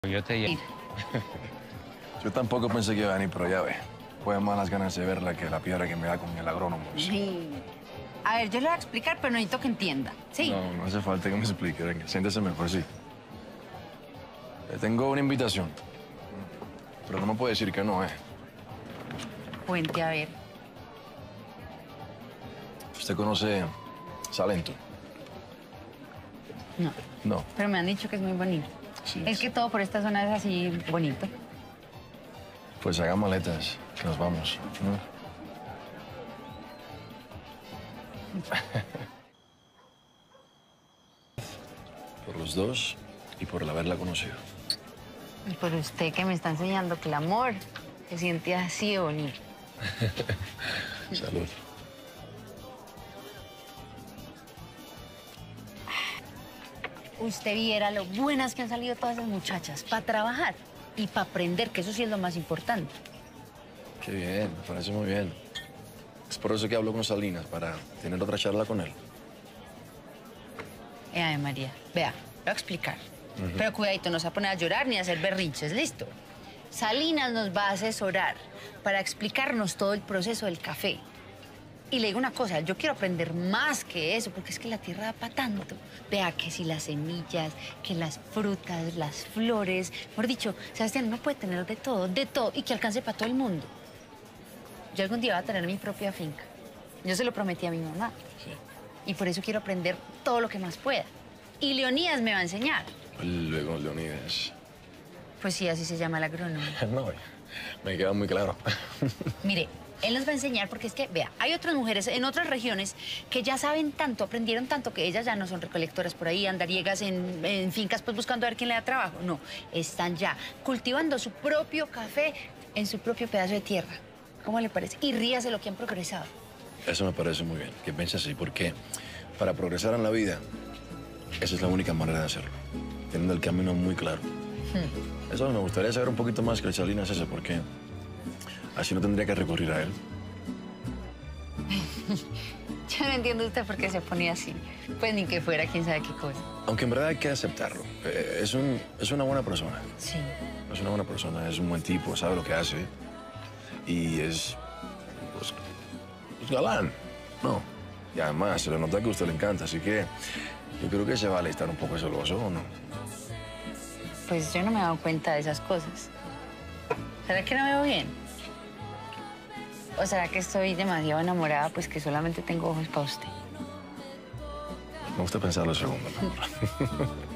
Yo te llevo. Yo tampoco pensé que iba a venir, pero ya ve. Fue más las ganas de verla que la piedra que me da con el agrónomo. Sí. A ver, yo le voy a explicar, pero necesito que entienda. ¿Sí? No hace falta que me explique. Venga, siéntese mejor, sí. Le tengo una invitación. Pero no me puede decir que no, Cuente, a ver. ¿Usted conoce Salento? No. No. Pero me han dicho que es muy bonito. Sí. Es que todo por esta zona es así bonito. Pues haga maletas, que nos vamos. Por los dos y por el haberla conocido. Y por usted que me está enseñando que el amor se siente así de bonito. Salud. Usted viera lo buenas que han salido todas esas muchachas para trabajar y para aprender, que eso sí es lo más importante. Qué bien, me parece muy bien. Es por eso que hablo con Salinas, para tener otra charla con él. Ay, María, vea, lo voy a explicar. Pero cuidadito, no se va a poner a llorar ni a hacer berrinches, ¿listo? Salinas nos va a asesorar para explicarnos todo el proceso del café. Y le digo una cosa, yo quiero aprender más que eso, porque es que la tierra da para tanto. Vea que si las semillas, que las frutas, las flores. Mejor dicho, Sebastián, uno puede tener de todo, y que alcance para todo el mundo. Yo algún día voy a tener mi propia finca. Yo se lo prometí a mi mamá. Sí. Y por eso quiero aprender todo lo que más pueda. Y Leonidas me va a enseñar. Luego, Leonidas. Pues sí, así se llama el agrónomo. No, me queda muy claro. Mire, él nos va a enseñar porque es que, vea, hay otras mujeres en otras regiones que ya saben tanto, aprendieron tanto, que ellas ya no son recolectoras por ahí, andariegas en fincas pues buscando a ver quién le da trabajo. No, están ya cultivando su propio café en su propio pedazo de tierra. ¿Cómo le parece? Y ríase lo que han progresado. Eso me parece muy bien, que piense así, porque para progresar en la vida, esa es la única manera de hacerlo, teniendo el camino muy claro. Eso me gustaría saber un poquito más que el Salinas ese, porque así no tendría que recurrir a él. Yo no entiendo usted por qué se ponía así. Pues ni que fuera quién sabe qué cosa. Aunque en verdad hay que aceptarlo. Es una buena persona. Sí. Es una buena persona, es un buen tipo, sabe lo que hace. Y pues, galán, ¿no? Y además se le nota que a usted le encanta, así que yo creo que se vale estar un poco celoso, ¿o no? Pues yo no me he dado cuenta de esas cosas. ¿Será que no me veo bien? ¿O será que estoy demasiado enamorada, pues que solamente tengo ojos para usted? Me gusta pensar lo segundo, mi amor.